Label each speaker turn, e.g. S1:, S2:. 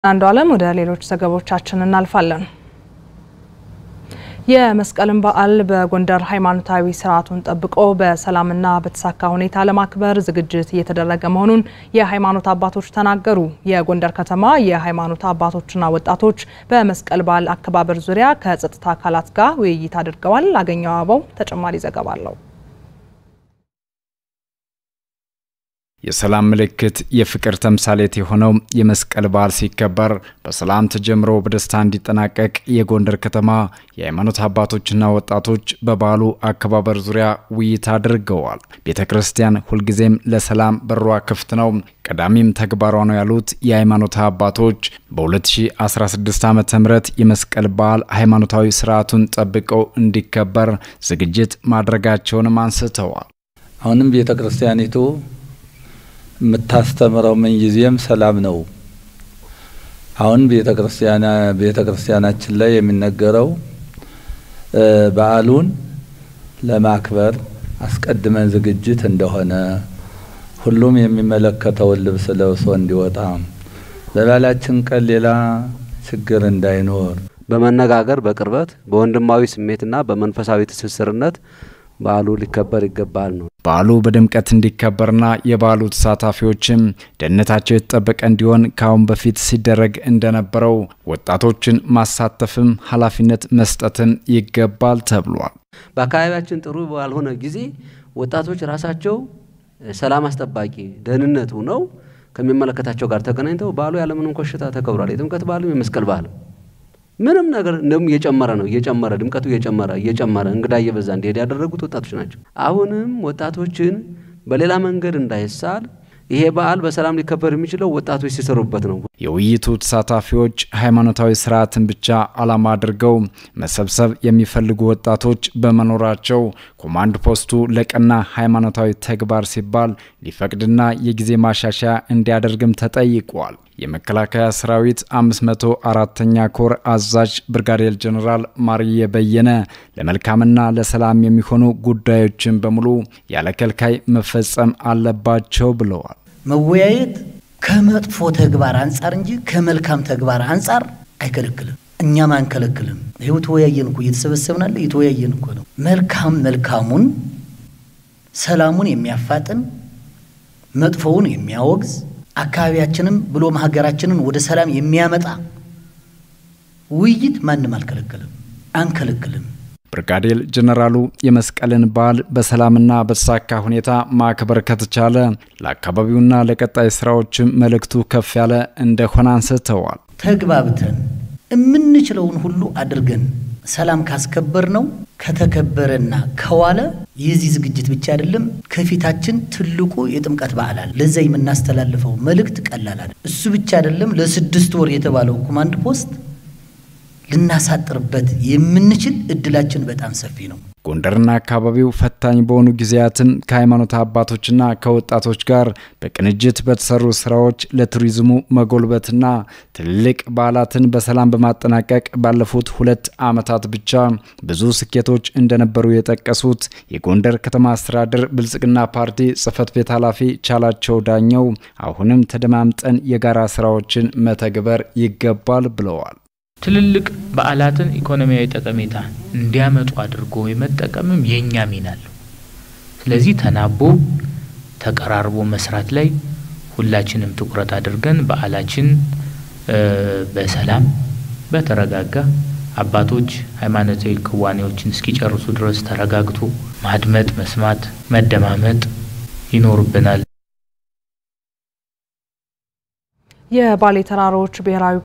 S1: አንዱ ዓለም ወደ ሌሎች ዘገባዎቻችን እናልፋለን። የመስቀልን በዓል በጎንደር ሃይማኖታዊ ስርዓቱን ጠብቆ በሰላምና በተሳካ ሁኔታ ለማክበር ዝግጅት እየተደረገ መሆኑን የሃይማኖት አባቶች ተናገሩ። የጎንደር ከተማ የሃይማኖት አባቶችና ወጣቶች በመስቀል በዓል አከባበር ዙሪያ ከጸጥታ አካላት ጋር ውይይት አድርገዋል። አገኘው አበው ተጨማሪ ዘገባ አለው።
S2: የሰላም ምልክት የፍቅር ተምሳሌት የሆነው የመስቀል በዓል ሲከበር በሰላም ተጀምሮ በደስታ እንዲጠናቀቅ የጎንደር ከተማ የሃይማኖት አባቶችና ወጣቶች በበዓሉ አከባበር ዙሪያ ውይይት አድርገዋል። ቤተክርስቲያን ሁልጊዜም ለሰላም በሯ ክፍት ነው፣ ቀዳሚም ተግባሯ ነው ያሉት የሃይማኖት አባቶች በ2016 ዓ.ም የመስቀል በዓል ሃይማኖታዊ ስርዓቱን ጠብቀው እንዲከበር ዝግጅት ማድረጋቸውን አንስተዋል።
S3: አሁንም ቤተክርስቲያኒቱ ምታስተምረው ምን ጊዜም ሰላም ነው። አሁን ቤተክርስቲያናችን ላይ የሚነገረው በዓሉን ለማክበር አስቀድመን ዝግጅት እንደሆነ ሁሉም የሚመለከተው ልብስ ለብሶ እንዲወጣ በበዓላችን ቀን ሌላ ችግር እንዳይኖር
S4: በመነጋገር በቅርበት በወንድማዊ ስሜትና በመንፈሳዊ ትስስርነት በዓሉ ሊከበር ይገባል ነው።
S2: በዓሉ በድምቀት እንዲከበርና የበዓሉ ተሳታፊዎችም ደህንነታቸው የተጠበቀ እንዲሆን ካሁን በፊት ሲደረግ እንደነበረው ወጣቶችን ማሳተፍም ኃላፊነት መስጠትን ይገባል ተብሏል።
S4: በአካባቢያችን ጥሩ ባልሆነ ጊዜ ወጣቶች ራሳቸው ሰላም አስጠባቂ ደህንነቱ ነው ከሚመለከታቸው ጋር ተገናኝተው በዓሉ ያለምንም ኮሽታ ተከብሯል። የጥምቀት በዓሉ የመስቀል በዓሉ ምንም ነገር እንደም እየጨመረ ነው እየጨመረ ድምቀቱ እየጨመረ እንግዳ እየበዛ እንዲሄድ ያደረጉት ወጣቶች ናቸው። አሁንም ወጣቶችን በሌላ መንገድ እንዳይሳል ይሄ በዓል በሰላም ሊከበር የሚችለው ወጣቶች ሲሰሩበት ነው።
S2: የውይይቱ ተሳታፊዎች ሃይማኖታዊ ስርዓትን ብቻ ዓላማ አድርገው መሰብሰብ የሚፈልጉ ወጣቶች በመኖራቸው ኮማንድ ፖስቱ ለቀና ሃይማኖታዊ ተግባር ሲባል ሊፈቅድና የጊዜ ማሻሻያ እንዲያደርግም ተጠይቋል። የመከላከያ ሰራዊት 504ኛ ኮር አዛዥ ብርጋዴር ጀነራል ማርየ በየነ ለመልካምና ለሰላም የሚሆኑ ጉዳዮችን በሙሉ ያለከልካይ መፈጸም አለባቸው ብለዋል።
S5: መወያየት ከመጥፎ ተግባር አንፃር እንጂ ከመልካም ተግባር አንፃር አይከለክልም። እኛም አንከለክልም። ይሄው ተወያየን እኮ እየተሰበሰብናል እየተወያየን እኮ ነው። መልካሙን ሰላሙን የሚያፋጥን መጥፎውን የሚያወግዝ አካባቢያችንን ብሎ ሀገራችንን ወደ ሰላም የሚያመጣ ውይይት ማንም አንከለክልም።
S2: ብርጋዴር ጀነራሉ የመስቀልን በዓል በሰላምና በተሳካ ሁኔታ ማክበር ከተቻለ ለአካባቢውና ለቀጣይ ስራዎችም መልእክቱ ከፍ ያለ እንደሆነ አንስተዋል።
S5: ተግባብተን የምንችለውን ሁሉ አድርገን ሰላም ካስከበር ነው ከተከበረና ከዋለ የዚህ ዝግጅት ብቻ አይደለም ከፊታችን ትልቁ የጥምቀት በዓል አለ። ለዛ የምናስተላልፈው መልእክት ቀላል አይደለም። እሱ ብቻ አይደለም ለ6 ወር የተባለው ኮማንድ ፖስት ልናሳጥርበት የምንችል እድላችን በጣም ሰፊ ነው።
S2: ጎንደርና አካባቢው ፈታኝ በሆኑ ጊዜያትም ከሃይማኖት አባቶችና ከወጣቶች ጋር በቅንጅት በተሰሩ ስራዎች ለቱሪዝሙ መጎልበትና ትልቅ በዓላትን በሰላም በማጠናቀቅ ባለፉት 2 ዓመታት ብቻ ብዙ ስኬቶች እንደነበሩ የጠቀሱት የጎንደር ከተማ አስተዳደር ብልጽግና ፓርቲ ጽህፈት ቤት ኃላፊ ቻላቸው ዳኘው አሁንም ተደማምጠን የጋራ ስራዎችን መተግበር ይገባል ብለዋል።
S6: ትልልቅ በዓላትን ኢኮኖሚያዊ ጠቀሜታ እንዲያመጡ አድርጎ የመጠቀምም የኛ ሚና ነው። ስለዚህ ተናቦ ተቀራርቦ መስራት ላይ ሁላችንም ትኩረት አድርገን በዓላችን በሰላም በተረጋጋ አባቶች ሃይማኖታዊ ክዋኔዎችን እስኪጨርሱ ድረስ ተረጋግቶ ማድመጥ መስማት መደማመጥ ይኖርብናል።
S1: የባሌ ተራሮች ብሔራዊ